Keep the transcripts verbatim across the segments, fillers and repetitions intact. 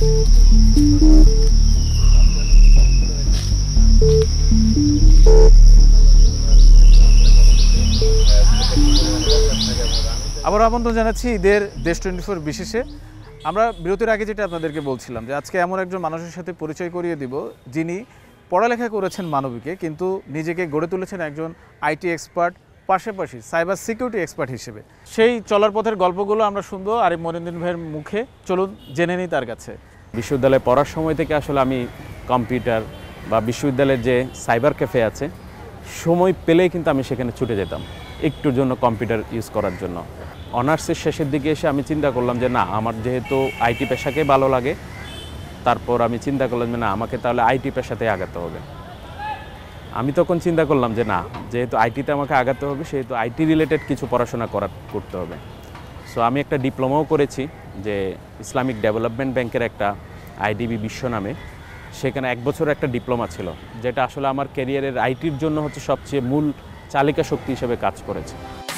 আবার আমন্ত্রণ জানাচ্ছি ঈদের দেশ টোয়েন্টি ফোর বিশেষে। আমরা বিরতির আগে যেটা আপনাদেরকে বলছিলাম যে আজকে এমন একজন মানুষের সাথে পরিচয় করিয়ে দিব যিনি পড়ালেখা করেছেন মানবিকে, কিন্তু নিজেকে গড়ে তুলেছেন একজন আইটি এক্সপার্ট, পাশাপাশি সাইবার সিকিউরিটি এক্সপার্ট হিসেবে। সেই চলার পথের গল্পগুলো আমরা শুনবো আরিফ মনিউদ্দিন ভাইয়ের মুখে। চলুন জেনে নিই তার কাছে। বিশ্ববিদ্যালয়ে পড়ার সময় থেকে আসলে আমি কম্পিউটার বা বিশ্ববিদ্যালয়ের যে সাইবার ক্যাফে আছে, সময় পেলেই কিন্তু আমি সেখানে ছুটে যেতাম একটুর জন্য কম্পিউটার ইউজ করার জন্য। অনার্সের শেষের দিকে এসে আমি চিন্তা করলাম যে না, আমার যেহেতু আইটি পেশাকে ভালো লাগে, তারপর আমি চিন্তা করলাম যে না, আমাকে তাহলে আইটি পেশাতে আগাতে হবে। আমি তখন চিন্তা করলাম যে না, যেহেতু আইটিতে আমাকে আগাতে হবে, সেহেতু আইটি রিলেটেড কিছু পড়াশোনা করা করতে হবে। সো আমি একটা ডিপ্লোমাও করেছি যে ইসলামিক ডেভেলপমেন্ট ব্যাংকের একটা আইডিবি বিশ্ব নামে, সেখানে এক বছরের একটা ডিপ্লোমা ছিল, যেটা আসলে আমার ক্যারিয়ারের আইটির জন্য হচ্ছে সবচেয়ে মূল চালিকা শক্তি হিসেবে কাজ করেছে।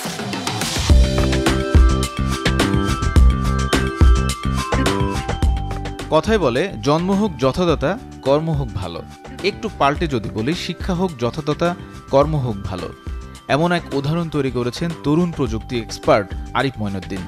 কথায় বলে জন্ম হোক যথাযথা, কর্ম হোক ভালো। একটু পাল্টে যদি বলি, শিক্ষা হোক যথাযথা, কর্ম হোক ভালো। এমন এক উদাহরণ তৈরি করেছেন তরুণ প্রযুক্তি এক্সপার্ট আরিফ মনিউদ্দিন।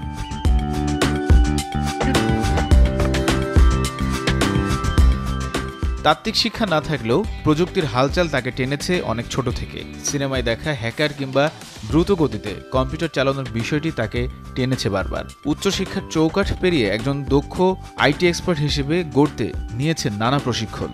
তাত্ত্বিক শিক্ষা না থাকলেও প্রযুক্তির হালচাল তাকে টেনেছে অনেক ছোট থেকে। সিনেমায় দেখা হ্যাকার কিংবা দ্রুত গতিতে কম্পিউটার চালানোর বিষয়টি তাকে টেনেছে বারবার। উচ্চশিক্ষার চৌকাঠ পেরিয়ে একজন দক্ষ আইটি এক্সপার্ট হিসেবে গড়তে নিয়েছেন নানা প্রশিক্ষণ।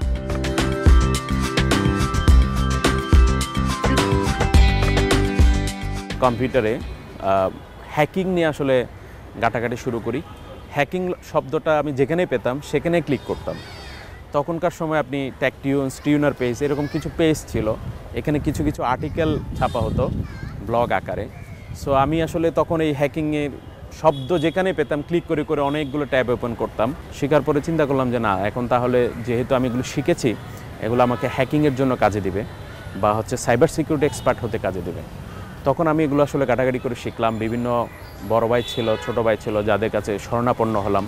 কম্পিউটারে হ্যাকিং নিয়ে আসলে ঘাটাঘাটি শুরু করি। হ্যাকিং শব্দটা আমি যেখানে পেতাম সেখানে ক্লিক করতাম। তখনকার সময় আপনি ট্যাকটিউন্স, টিউনার পেজ, এরকম কিছু পেজ ছিল, এখানে কিছু কিছু আর্টিকেল ছাপা হতো ব্লগ আকারে। সো আমি আসলে তখন এই হ্যাকিংয়ের শব্দ যেখানে পেতাম ক্লিক করে করে অনেকগুলো ট্যাব ওপেন করতাম। শেখার পরে চিন্তা করলাম যে না, এখন তাহলে যেহেতু আমি এগুলো শিখেছি, এগুলো আমাকে হ্যাকিংয়ের জন্য কাজে দিবে বা হচ্ছে সাইবার সিকিউরিটি এক্সপার্ট হতে কাজে দেবে। তখন আমি এগুলো আসলে ঘাটাঘাটি করে শিখলাম। বিভিন্ন বড় ভাই ছিল, ছোট ভাই ছিল, যাদের কাছে শরণাপন্ন হলাম।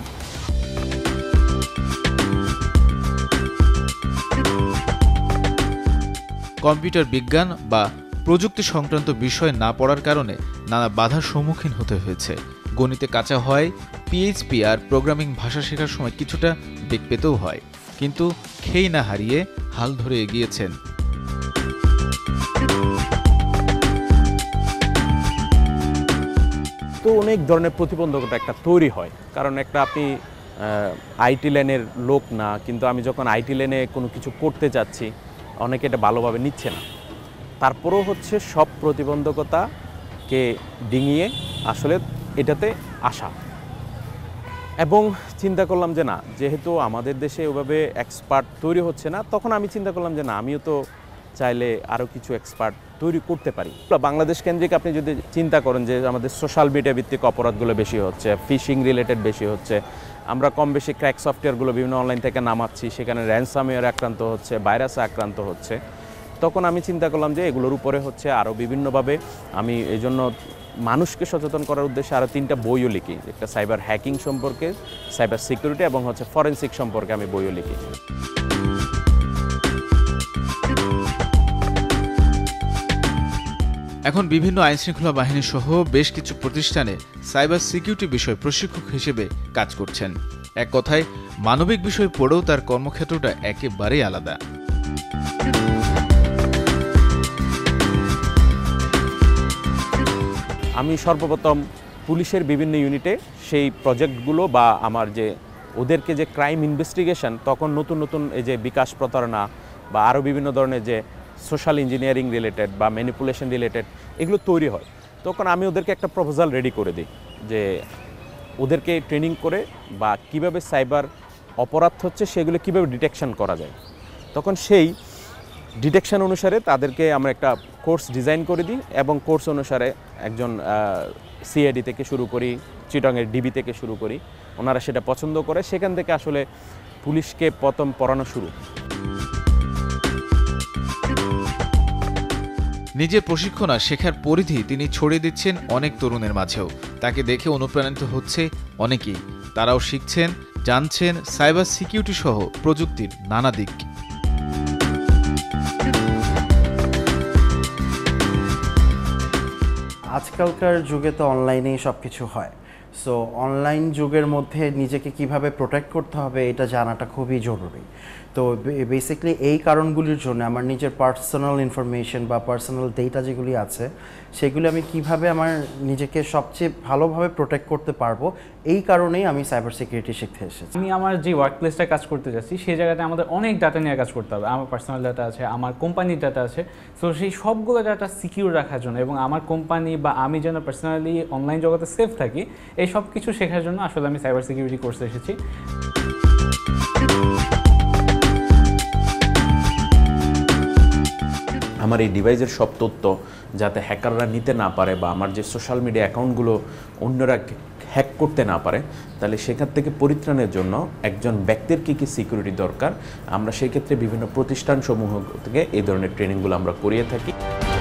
কম্পিউটার বিজ্ঞান বা প্রযুক্তি সংক্রান্ত বিষয় না পড়ার কারণে নানা বাধার সম্মুখীন হতে হয়েছে। গণিতে কাঁচা হয়, পিএইচপি আর প্রোগ্রামিং ভাষা শেখার সময় কিছুটা বেগ পেতেও হয়, কিন্তু খেই না হারিয়ে হাল ধরে এগিয়েছেন। তো অনেক ধরনের প্রতিবন্ধকতা একটা তৈরি হয়, কারণ একটা আপনি আইটি লাইনের লোক না, কিন্তু আমি যখন আইটি লাইনে কোনো কিছু করতে যাচ্ছি, অনেকে এটা ভালোভাবে নিচ্ছে না। তারপরেও হচ্ছে সব প্রতিবন্ধকতাকে ডিঙিয়ে আসলে এটাতে আসা, এবং চিন্তা করলাম যে না, যেহেতু আমাদের দেশে ওইভাবে এক্সপার্ট তৈরি হচ্ছে না, তখন আমি চিন্তা করলাম যে না, আমিও তো চাইলে আরও কিছু এক্সপার্ট তৈরি করতে পারি। বাংলাদেশ কেন্দ্রিক আপনি যদি চিন্তা করেন যে আমাদের সোশ্যাল মিডিয়া ভিত্তিক অপরাধগুলো বেশি হচ্ছে, ফিশিং রিলেটেড বেশি হচ্ছে, আমরা কম বেশি ক্র্যাক সফটওয়্যারগুলো বিভিন্ন অনলাইন থেকে নামাচ্ছি, সেখানে র্যানসামওয়্যার আক্রান্ত হচ্ছে, ভাইরাসে আক্রান্ত হচ্ছে, তখন আমি চিন্তা করলাম যে এগুলোর উপরে হচ্ছে আরও বিভিন্নভাবে আমি এই জন্য মানুষকে সচেতন করার উদ্দেশ্যে আরও তিনটা বইও লিখি। একটা সাইবার হ্যাকিং সম্পর্কে, সাইবার সিকিউরিটি এবং হচ্ছে ফরেনসিক সম্পর্কে আমি বইও লিখি। এখন বিভিন্ন আইনশৃঙ্খলা বাহিনী সহ বেশ কিছু প্রতিষ্ঠানে সাইবার সিকিউরিটি বিষয় প্রশিক্ষক হিসেবে কাজ করছেন। এক কথায় মানবিক বিষয় পড়েও তার কর্মক্ষেত্রটা একেবারেই আলাদা। আমি সর্বপ্রথম পুলিশের বিভিন্ন ইউনিটে সেই প্রজেক্টগুলো বা আমার যে ওদেরকে যে ক্রাইম ইনভেস্টিগেশন, তখন নতুন নতুন এই যে বিকাশ প্রতারণা বা আরও বিভিন্ন ধরনের যে সোশ্যাল ইঞ্জিনিয়ারিং রিলেটেড বা ম্যানিপুলেশন রিলেটেড এগুলো তৈরি হয়, তখন আমি ওদেরকে একটা প্রপোজাল রেডি করে দিই যে ওদেরকে ট্রেনিং করে বা কিভাবে সাইবার অপরাধ হচ্ছে সেগুলো কিভাবে ডিটেকশন করা যায়। তখন সেই ডিটেকশন অনুসারে তাদেরকে আমরা একটা কোর্স ডিজাইন করে দিই, এবং কোর্স অনুসারে একজন সিআইডি থেকে শুরু করি, চিটংয়ের ডিবি থেকে শুরু করি, ওনারা সেটা পছন্দ করে, সেখান থেকে আসলে পুলিশকে প্রথম পড়ানো শুরু। নিজের প্রশিক্ষণ আর শেখার পরিধি তিনি ছড়িয়ে দিচ্ছেন অনেক তরুণের মাঝেও। তাকে দেখে অনুপ্রাণিত হচ্ছে অনেকেই, তারাও শিখছেন, জানছেন সাইবার সিকিউরিটি সহ প্রযুক্তির নানা দিক। আজকালকার যুগে তো অনলাইনেই সব কিছু হয়, সো অনলাইন যুগের মধ্যে নিজেকে কিভাবে প্রোটেক্ট করতে হবে এটা জানাটা খুবই জরুরি। তো বেসিক্যালি এই কারণগুলির জন্য আমার নিজের পার্সোনাল ইনফরমেশন বা পার্সোনাল ডেটা যেগুলি আছে সেগুলি আমি কিভাবে আমার নিজেকে সবচেয়ে ভালোভাবে প্রোটেক্ট করতে পারবো, এই কারণেই আমি সাইবার সিকিউরিটি শিখতে এসেছি। আমি আমার যে ওয়ার্ক প্লেসটা কাজ করতে যাচ্ছি সেই জায়গাতে আমাদের অনেক ডাটা নিয়ে কাজ করতে হবে। আমার পার্সোনাল ডাটা আছে, আমার কোম্পানির ডাটা আছে, সো সেই সবগুলো ডাটা সিকিউর রাখার জন্য এবং আমার কোম্পানি বা আমি যেন পার্সোনালি অনলাইন জগতে সেফ থাকি, এই সব কিছু শেখার জন্য আসলে আমি সাইবার সিকিউরিটি কোর্সে এসেছি। আমার এই ডিভাইসের সব তথ্য যাতে হ্যাকাররা নিতে না পারে বা আমার যে সোশ্যাল মিডিয়া অ্যাকাউন্টগুলো অন্যরা হ্যাক করতে না পারে, তাহলে সেখান থেকে পরিত্রাণের জন্য একজন ব্যক্তির কী কী সিকিউরিটি দরকার, আমরা সেই ক্ষেত্রে বিভিন্ন প্রতিষ্ঠানসমূহ থেকে এই ধরনের ট্রেনিংগুলো আমরা করিয়ে থাকি।